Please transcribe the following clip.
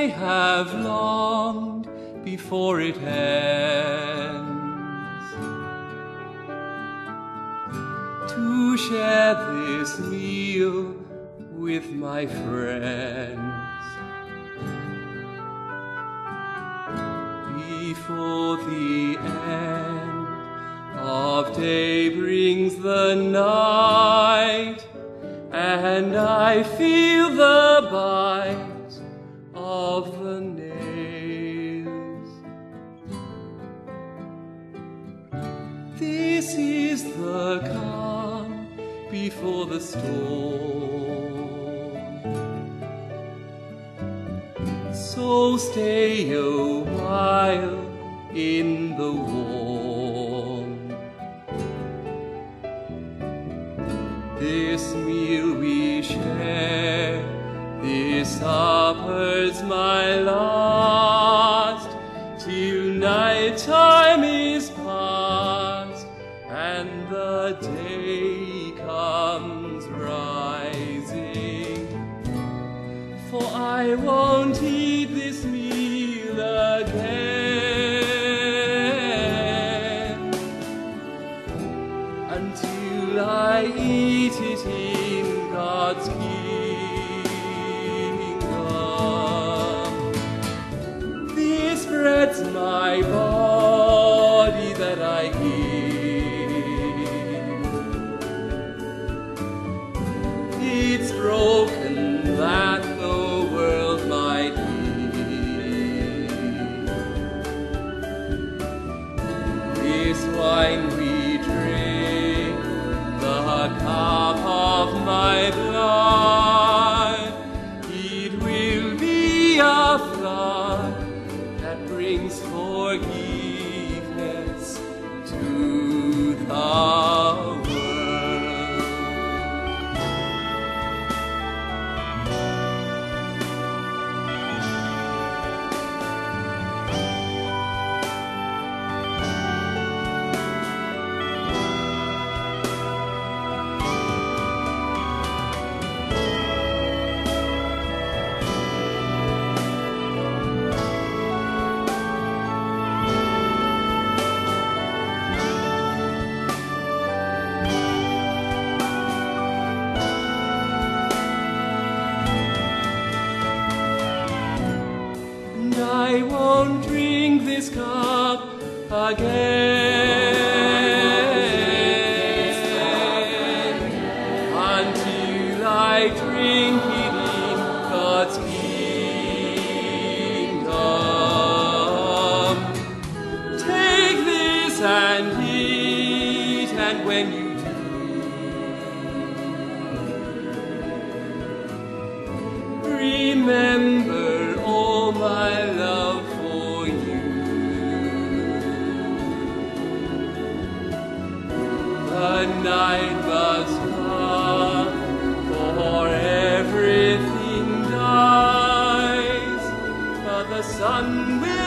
have longed before it ends to share this meal with my friends. Before the end of day brings the night, and I feel the bite of the nails. This is the calm before the storm. So stay a while in the warm. This meal we share, this supper's my last, till night time is past and the day comes rising. For I won't eat this meal again until I eat it in God's kingdom. This bread's my body that I give. It's broken that the world might live. This wine we drink, the cup of my blood, it will be a flood that brings forgiveness to the world. I won't drink this cup again until I drink it in God's kingdom. Take this and eat, and when you do, remember all my love for you. The night must come, for everything dies, but the sun will